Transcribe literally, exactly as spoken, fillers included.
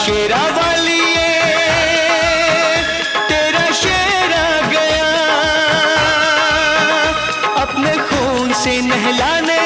शेरा वालिए तेरा शेर आ गया, अपने खून से नहलाने